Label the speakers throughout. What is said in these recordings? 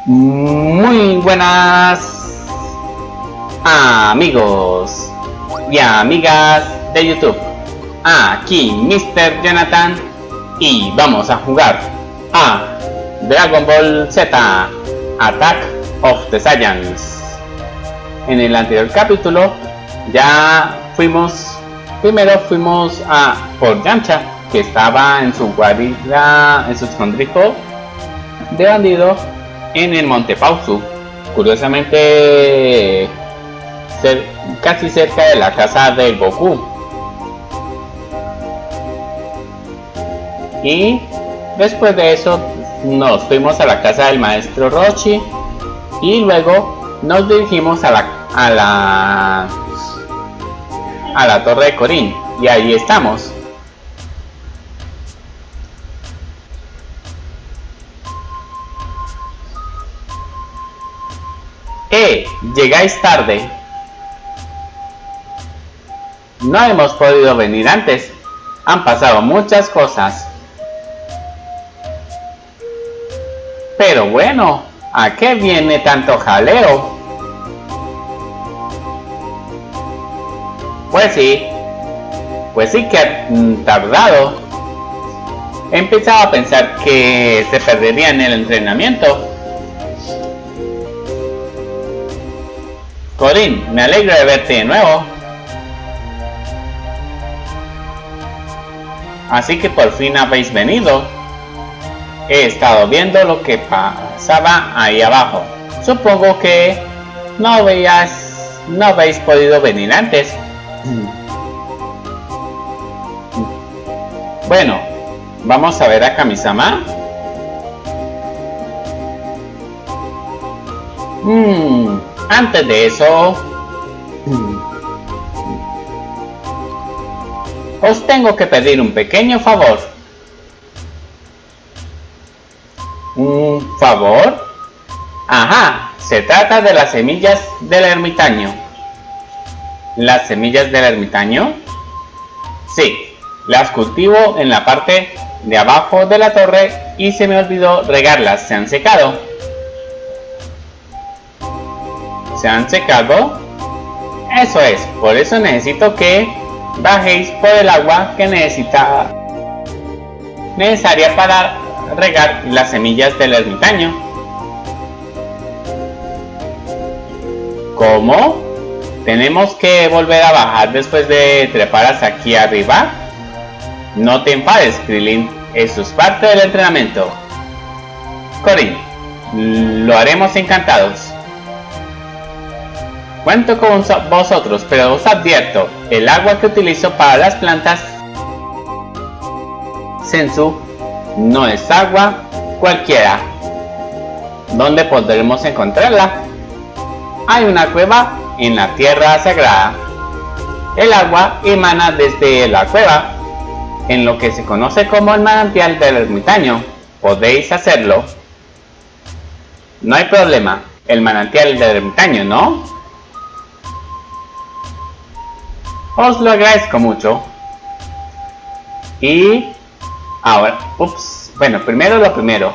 Speaker 1: Muy buenas amigos y amigas de YouTube. Aquí Mr. Jonathan y vamos a jugar a Dragon Ball Z Attack of the Saiyans. En el anterior capítulo ya primero fuimos por Yamcha, que estaba en su guarida, en su escondrijo de bandido en el Monte Pausu, curiosamente casi cerca de la casa de Goku. Y después de eso nos fuimos a la casa del maestro Roshi y luego nos dirigimos a la torre de Korin, y ahí estamos. Llegáis tarde. No hemos podido venir antes. Han pasado muchas cosas. Pero bueno, ¿a qué viene tanto jaleo? Pues sí que ha tardado. He empezado a pensar que se perdería en el entrenamiento. Korin, me alegro de verte de nuevo. Así que por fin habéis venido. He estado viendo lo que pasaba ahí abajo. Supongo que no habéis podido venir antes. Bueno, vamos a ver a Kami-sama. Antes de eso, os tengo que pedir un pequeño favor. ¿Un favor? Ajá, se trata de las semillas del ermitaño. ¿Las semillas del ermitaño? Sí, las cultivo en la parte de abajo de la torre y se me olvidó regarlas. ¿Se han secado? ¿Se han secado? Eso es, por eso necesito que bajéis por el agua que necesaria para regar las semillas del ermitaño. ¿Cómo? ¿Tenemos que volver a bajar después de trepar hasta aquí arriba? No te enfades, Krillin, eso es parte del entrenamiento. Korin, lo haremos encantados. Cuento con vosotros, pero os advierto, el agua que utilizo para las plantas Senzu no es agua cualquiera. ¿Dónde podremos encontrarla? Hay una cueva en la tierra sagrada. El agua emana desde la cueva, en lo que se conoce como el manantial del ermitaño. Podéis hacerlo. No hay problema, el manantial del ermitaño, ¿no? Os lo agradezco mucho. Y ahora, bueno, primero lo primero.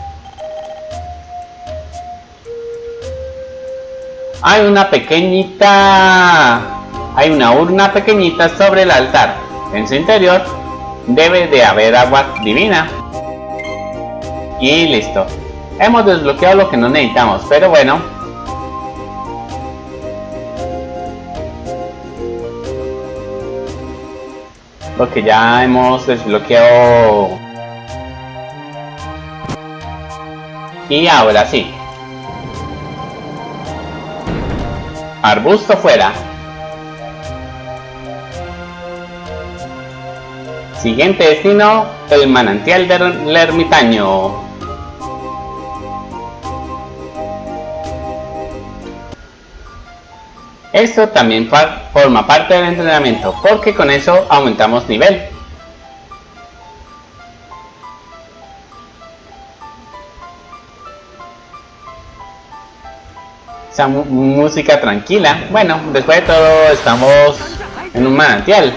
Speaker 1: Hay una urna pequeñita sobre el altar. En su interior debe de haber agua divina. Y listo. Hemos desbloqueado lo que no necesitamos, pero bueno. Porque ya hemos desbloqueado. Y ahora sí. Arbusto fuera. Siguiente destino, el manantial del ermitaño. Esto también forma parte del entrenamiento, porque con eso aumentamos nivel. Esa música tranquila. Bueno, después de todo estamos en un manantial.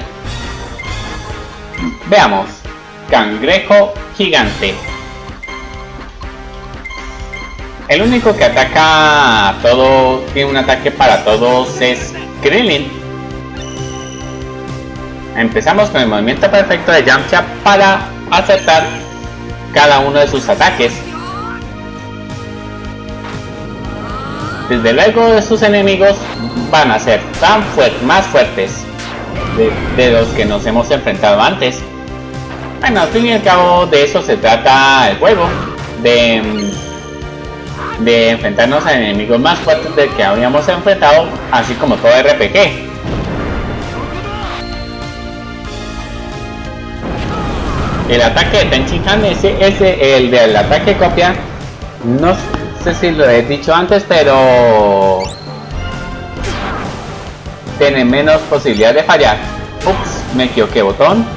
Speaker 1: Veamos. Cangrejo gigante. El único que ataca a todo, tiene un ataque para todos, es Krillin. Empezamos con el movimiento perfecto de Yamcha para acertar cada uno de sus ataques. Desde luego sus enemigos van a ser más fuertes de los que nos hemos enfrentado antes. Bueno, al fin y al cabo de eso se trata el juego, de enfrentarnos a enemigos más fuertes del que habíamos enfrentado, así como todo RPG. El ataque de Tenshinhan, el del ataque copia, no sé si lo he dicho antes, pero tiene menos posibilidad de fallar. Ups, me equivoqué botón.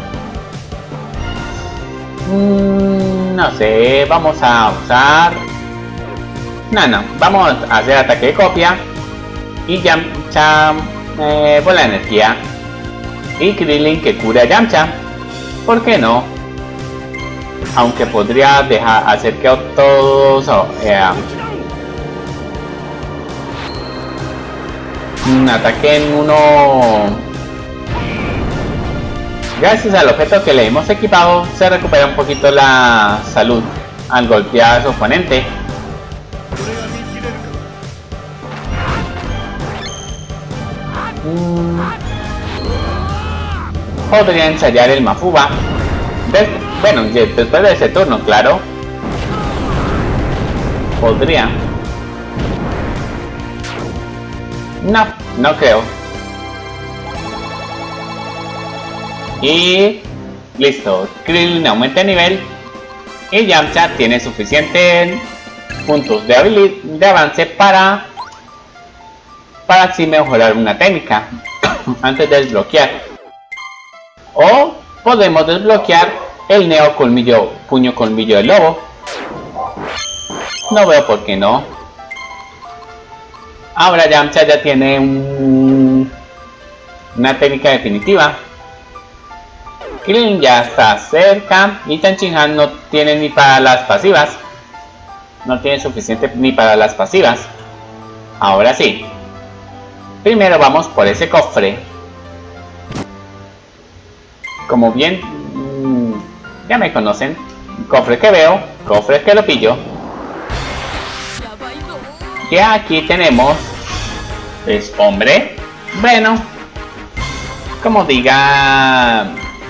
Speaker 1: No sé, vamos a usar... No, vamos a hacer ataque de copia y Yamcha bola de energía y Krillin que cura a Yamcha. ¿Por qué no? Aunque podría hacer que todos ataquen uno. Gracias al objeto que le hemos equipado se recupera un poquito la salud al golpear a su oponente. Podría ensayar el Mafuba. Bueno, después de ese turno, claro. Podría. No creo. Y listo. Krillin aumenta de nivel. Y Yamcha tiene suficientes puntos de avance para así mejorar una técnica antes de desbloquear. O podemos desbloquear el Neo Puño Colmillo del Lobo. No veo por qué no. Ahora Yamcha ya tiene una técnica definitiva. Krillin ya está cerca y Tenshinhan no tiene ni para las pasivas. No tiene suficiente ni para las pasivas. Ahora sí. Primero vamos por ese cofre. Como bien ya me conocen, cofre que veo, cofre que lo pillo. Y aquí tenemos, es hombre, bueno, como diga,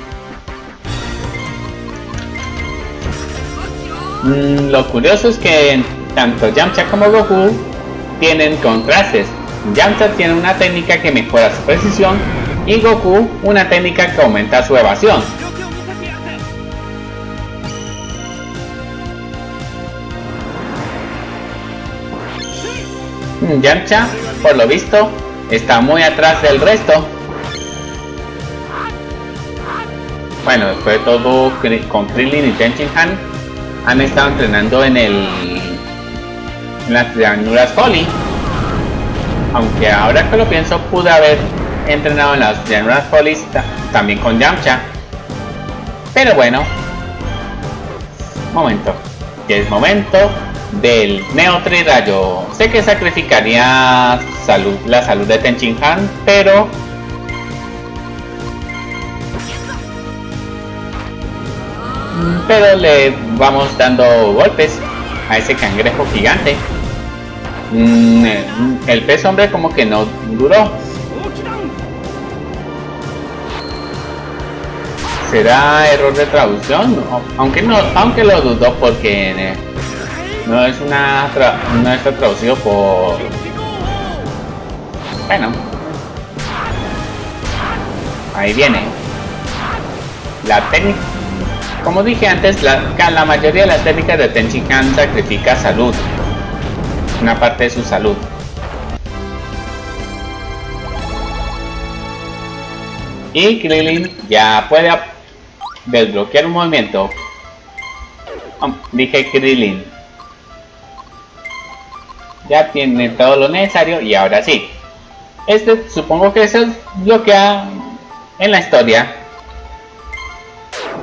Speaker 1: lo curioso es que tanto Yamcha como Goku tienen contrastes. Yamcha tiene una técnica que mejora su precisión y Goku una técnica que aumenta su evasión. Yamcha, por lo visto, está muy atrás del resto. Bueno, después de todo, con Krillin y Tenshinhan han estado entrenando en las llanuras Folly. Aunque ahora que lo pienso, pude haber entrenado en las llanuras Folly también con Yamcha. Pero bueno, momento. Que es momento del Neo Tri-Rayo. Sé que sacrificaría la salud de Tenshinhan, pero le vamos dando golpes a ese cangrejo gigante. El pez hombre como que no duró. ¿Será error de traducción? Aunque lo dudó porque no está traducido por... Bueno, ahí viene la técnica. Como dije antes, la mayoría de las técnicas de Tenshinhan sacrifica salud, una parte de su salud. Y Krillin ya puede desbloquear un movimiento. Dije Krillin. Ya tiene todo lo necesario y ahora sí. Supongo que eso es lo que en la historia.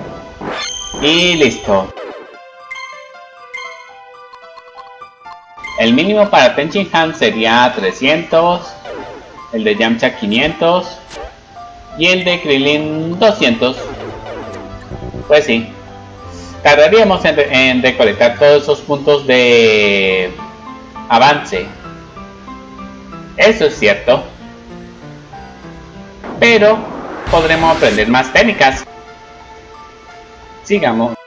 Speaker 1: Y listo. El mínimo para Tenshinhan sería 300, el de Yamcha 500 y el de Krillin 200. Pues sí, tardaríamos en recolectar todos esos puntos de avance. Eso es cierto, pero podremos aprender más técnicas. Sigamos.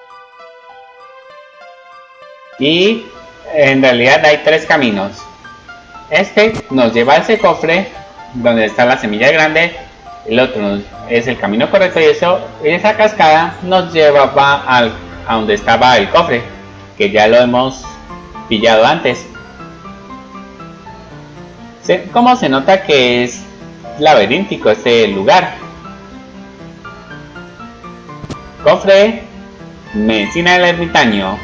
Speaker 1: Y en realidad hay 3 caminos. Este nos lleva a ese cofre donde está la semilla grande. El otro es el camino correcto y esa cascada nos llevaba a donde estaba el cofre, que ya lo hemos pillado antes. ¿Cómo se nota que es laberíntico este lugar? Cofre, medicina del ermitaño.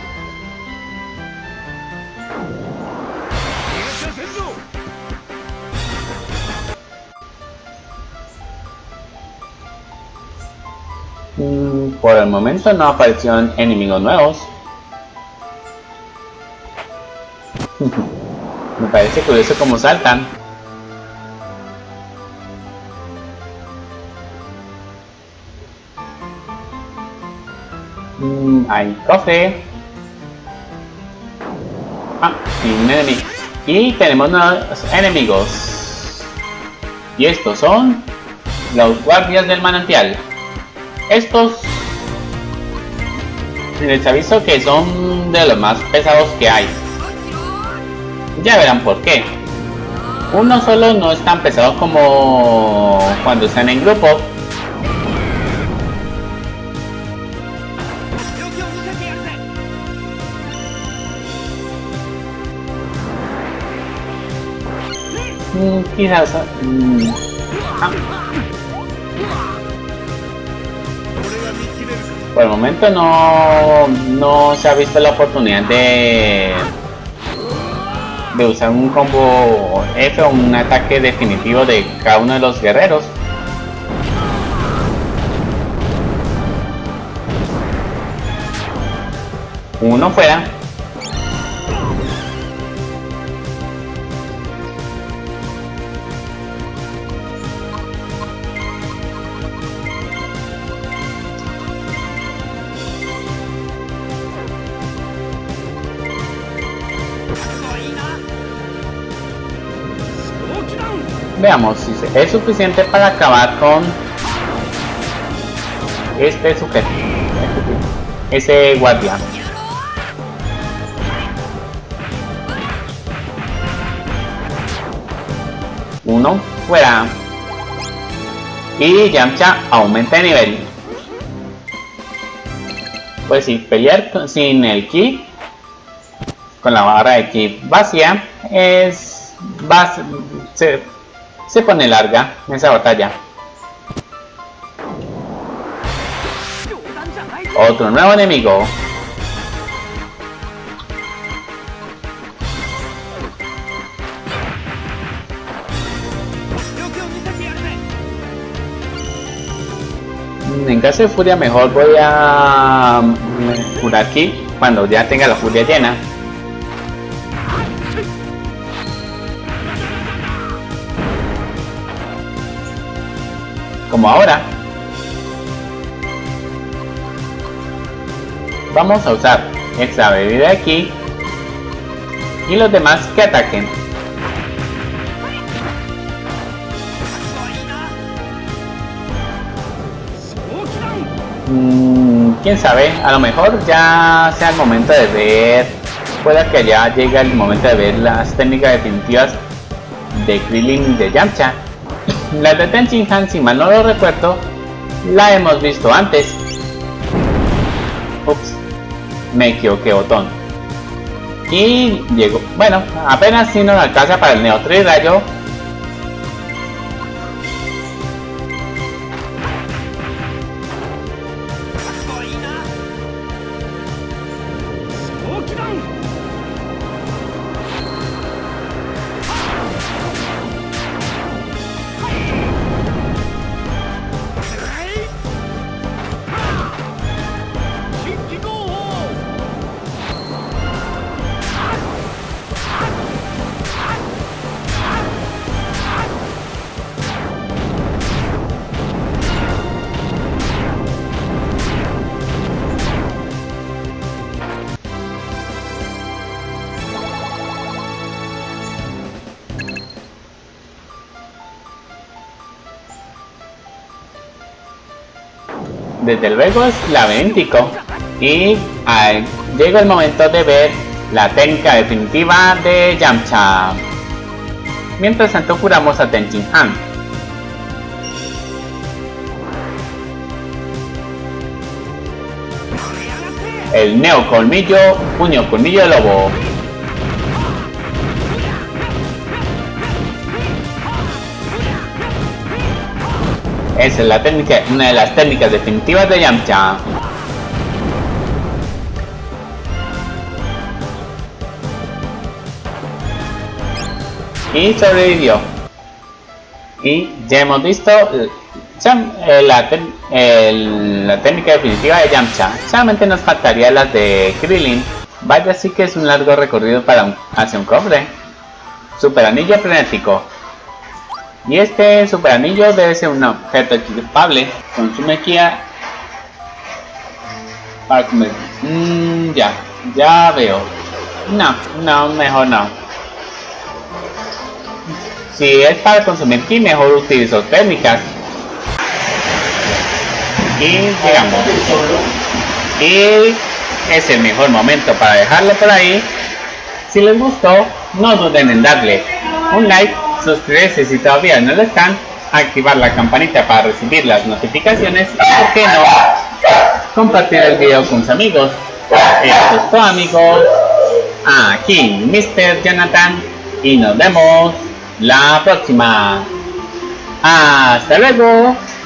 Speaker 1: Por el momento no aparecieron enemigos nuevos. Me parece curioso cómo saltan. Hay cofre. Y un enemigo. Y tenemos nuevos enemigos. Y estos son los guardias del manantial. Estos les aviso que son de los más pesados que hay. Ya verán por qué. Uno solo no es tan pesado como cuando están en grupo. Quizás por el momento no se ha visto la oportunidad de usar un combo F o un ataque definitivo de cada uno de los guerreros. Uno fuera. Veamos si es suficiente para acabar con este sujeto, ese guardia. Uno fuera. Y Yamcha aumenta de nivel. Pues sí, pelear sin el ki, con la barra de ki vacía, se pone larga esa batalla. Otro nuevo enemigo. En caso de furia mejor voy a curar aquí cuando ya tenga la furia llena. Como ahora. Vamos a usar esta bebida aquí y los demás que ataquen. Quién sabe, a lo mejor ya sea el momento de ver, pueda que ya llegue el momento de ver las técnicas definitivas de Krillin y de Yamcha. La de Tenshinhan, si mal no lo recuerdo, la hemos visto antes. Ups, me equivoqué botón. Y llegó, bueno, apenas si nos alcanza para el Neo Rayo. desde luego es laberíntico. Y llega el momento de ver la técnica definitiva de Yamcha. Mientras tanto curamos a Tenshin Han. El Neo Colmillo, Puño Colmillo de Lobo. Esa es la técnica, una de las técnicas definitivas de Yamcha. Y sobrevivió. Y ya hemos visto la técnica definitiva de Yamcha. Solamente nos faltaría las de Krillin. Vaya, sí que es un largo recorrido hacia un cofre. Super anillo frenético. Y este super anillo debe ser un objeto equipable. Consume energía para comer. Ya veo. No, mejor no. Si es para consumir ki, mejor utilizo técnicas. Y llegamos. Y es el mejor momento para dejarlo por ahí. Si les gustó, no duden en darle un like, suscribirse si todavía no lo están, activar la campanita para recibir las notificaciones y, ¿por qué no?, compartir el video con sus amigos. Esto es todo, amigos. Aquí Mr. Jonathan y nos vemos la próxima. Hasta luego.